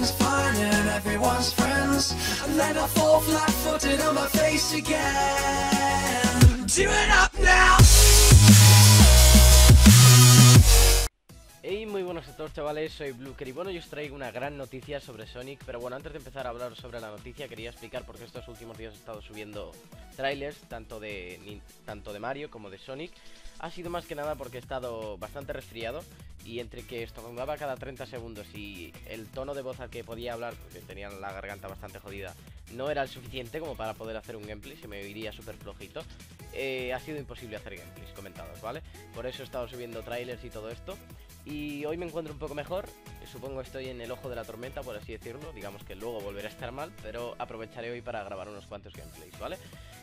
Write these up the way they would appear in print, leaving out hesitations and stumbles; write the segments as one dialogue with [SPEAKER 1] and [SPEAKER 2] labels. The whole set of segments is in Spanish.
[SPEAKER 1] everything's fine and everyone's friends, and then I fall flat-footed on my face again. Do it up now.
[SPEAKER 2] Hey, muy buenas a todos, chavales, soy Bluker y bueno, yo os traigo una gran noticia sobre Sonic. Pero bueno, antes de empezar a hablar sobre la noticia, quería explicar por qué estos últimos días he estado subiendo trailers, tanto de Mario como de Sonic. Ha sido más que nada porque he estado bastante resfriado, y entre que estornudaba cada 30 segundos y el tono de voz al que podía hablar, porque tenía la garganta bastante jodida, no era el suficiente como para poder hacer un gameplay, se me oiría súper flojito. Ha sido imposible hacer gameplays comentados, ¿vale? Por eso he estado subiendo trailers y todo esto. Y hoy me encuentro un poco mejor, supongo estoy en el ojo de la tormenta, por así decirlo. Digamos que luego volveré a estar mal, pero aprovecharé hoy para grabar unos cuantos gameplays, ¿vale?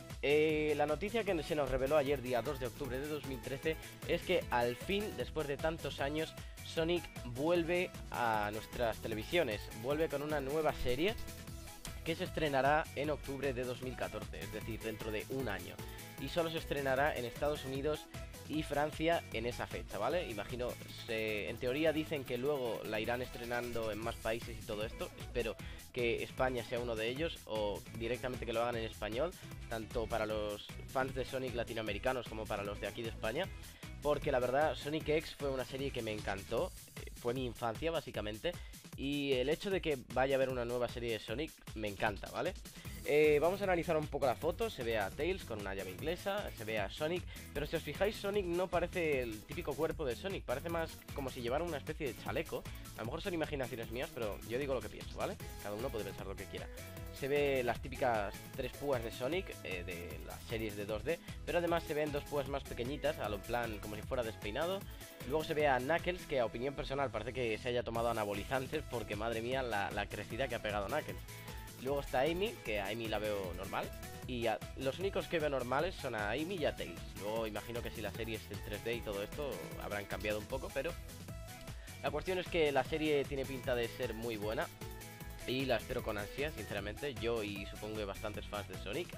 [SPEAKER 2] La noticia que se nos reveló ayer, día 2 de octubre de 2013, es que al fin, después de tantos años, Sonic vuelve a nuestras televisiones. Vuelve con una nueva serie que se estrenará en octubre de 2014, es decir, dentro de un año. Y solo se estrenará en Estados Unidos y Francia en esa fecha, ¿vale? Imagino, en teoría dicen que luego la irán estrenando en más países y todo esto. Espero que España sea uno de ellos, o directamente que lo hagan en español, tanto para los fans de Sonic latinoamericanos como para los de aquí de España. Porque la verdad, Sonic X fue una serie que me encantó, fue mi infancia básicamente. Y el hecho de que vaya a haber una nueva serie de Sonic me encanta, ¿vale? Vamos a analizar un poco la foto. Se ve a Tails con una llave inglesa, se ve a Sonic, pero si os fijáis, Sonic no parece el típico cuerpo de Sonic, parece más como si llevara una especie de chaleco. A lo mejor son imaginaciones mías, pero yo digo lo que pienso, ¿vale? Cada uno puede pensar lo que quiera. Se ve las típicas 3 púas de Sonic, de las series de 2D, pero además se ven 2 púas más pequeñitas, a lo plan como si fuera despeinado. Luego se ve a Knuckles, que a opinión personal parece que se haya tomado anabolizantes, porque madre mía la crecida que ha pegado Knuckles. Luego está Amy, que a Amy la veo normal, y los únicos que veo normales son a Amy y a Tails. Luego imagino que si la serie es en 3D y todo esto habrán cambiado un poco, pero la cuestión es que la serie tiene pinta de ser muy buena y la espero con ansia, sinceramente, yo y supongo que bastantes fans de Sonic.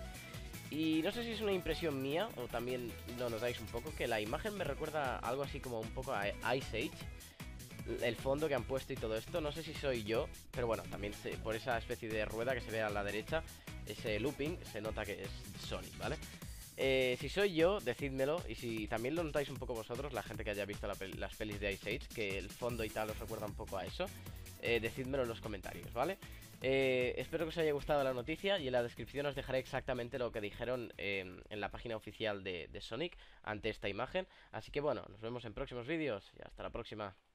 [SPEAKER 2] Y no sé si es una impresión mía o también lo notáis un poco, que la imagen me recuerda algo así como un poco a Ice Age, el fondo que han puesto y todo esto. No sé si soy yo, pero bueno, también por esa especie de rueda que se ve a la derecha, ese looping, se nota que es Sonic, ¿vale? Si soy yo, decídmelo. Y si también lo notáis un poco vosotros, la gente que haya visto las pelis de Ice Age, que el fondo y tal os recuerda un poco a eso, decídmelo en los comentarios, ¿vale? Espero que os haya gustado la noticia, y en la descripción os dejaré exactamente lo que dijeron en la página oficial de Sonic ante esta imagen. Así que bueno, nos vemos en próximos vídeos y hasta la próxima.